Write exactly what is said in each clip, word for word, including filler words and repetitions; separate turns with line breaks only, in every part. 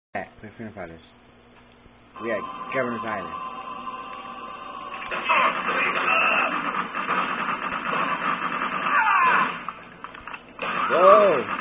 Back, we're freedom fighters. We at Governor's Island. Whoa!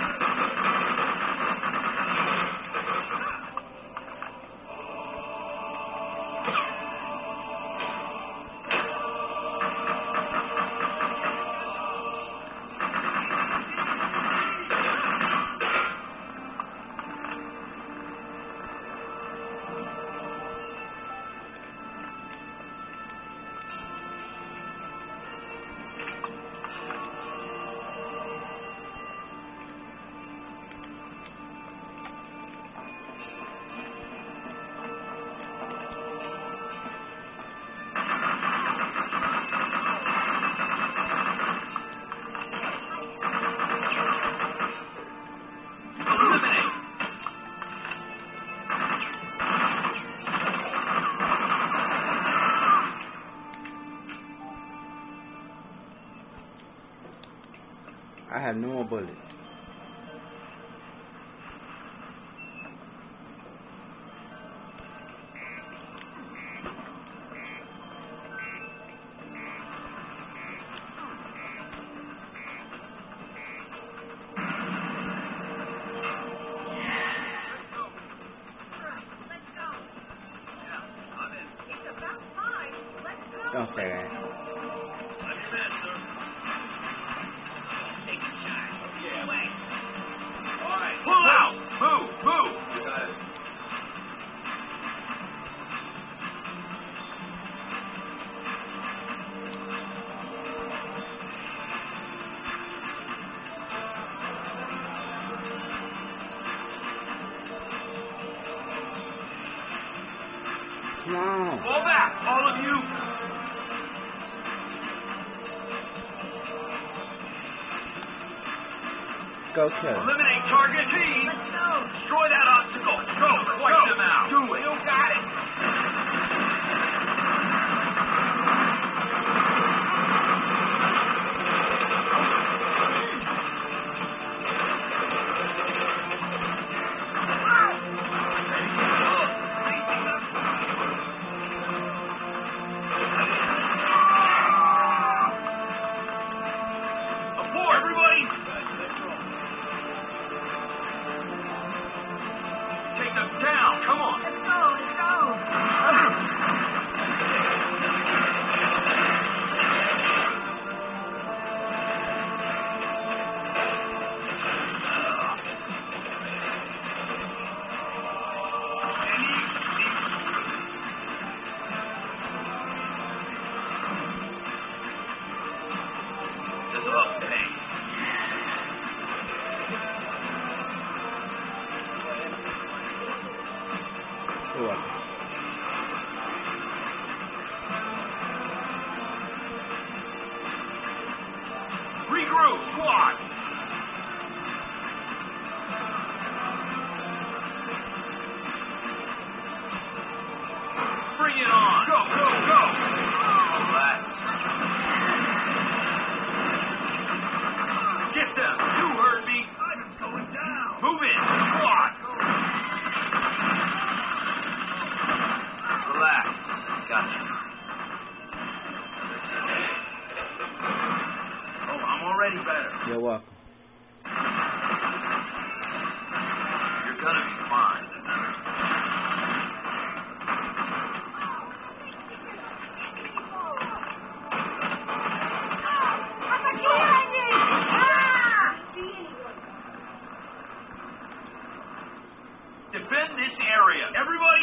I have no more bullets. Don't say that.
Pull out! Move! Move!
Come on.
Fall back, all of you!
Go kill him.
Eliminate target team! Let's go! Destroy that obstacle! Go! Wipe them out! Do it! You got it! Down! Come on! Let's go! Let's go! Regroup, squad! Bring it on! Go, go, go! Relax. Get them! You heard me! I'm going down! Move in, squad! Relax. Gotcha. Already better.
You're welcome.
You're gonna be fine. Defend this area, everybody.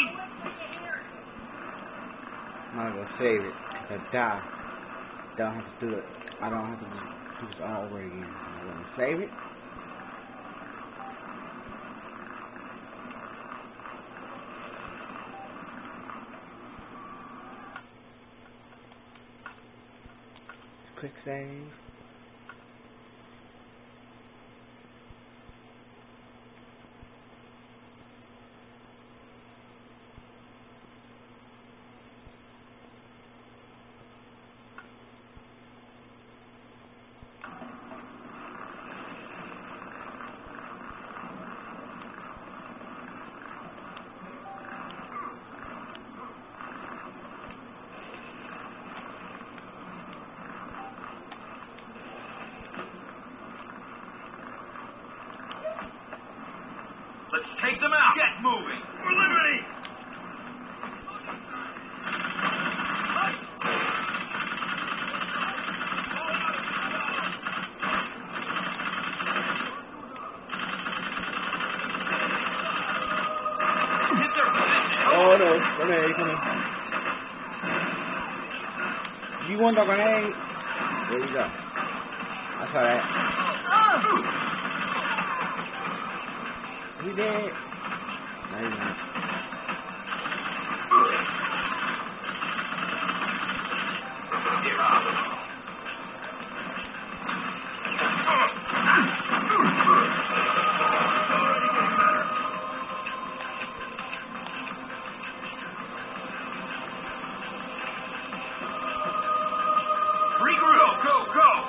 I'm not gonna save it. If I die, don't have to do it. I don't have to do this all over again. I'm gonna save it. Quick save.
Let's take them out. Get moving. For liberty. Hit their position.
Oh no, grenade coming. You want the grenade? There you go. I saw that. He dead? No, he's not.
Regroup. Go, go, go.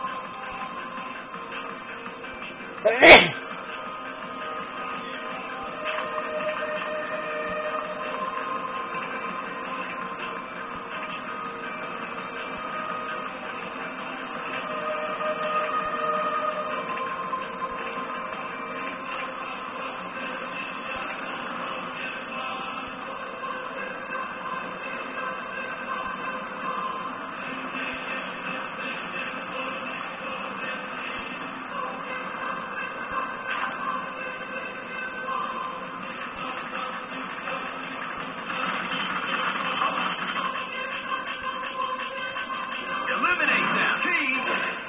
Eliminate them. Team.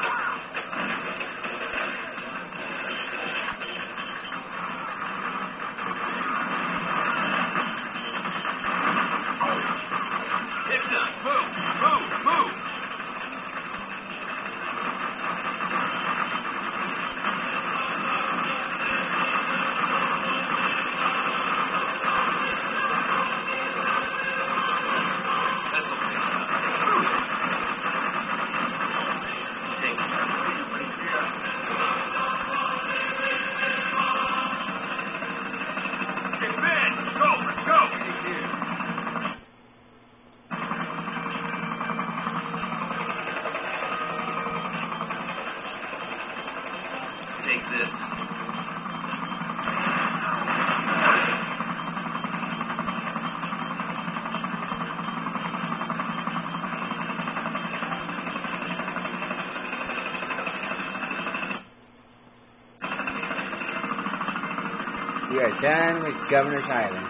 Hit them. Move, move, move. Take this.
We are done with Governor's Island.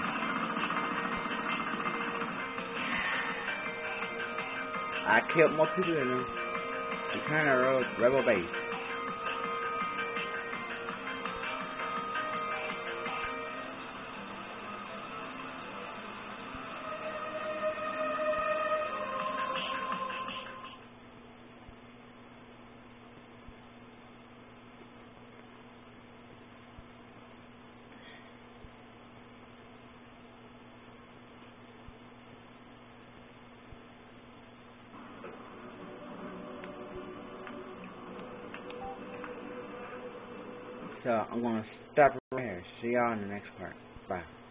I killed more people than them. Return to Rebel Base. So I'm going to stop right here. See y'all in the next part. Bye.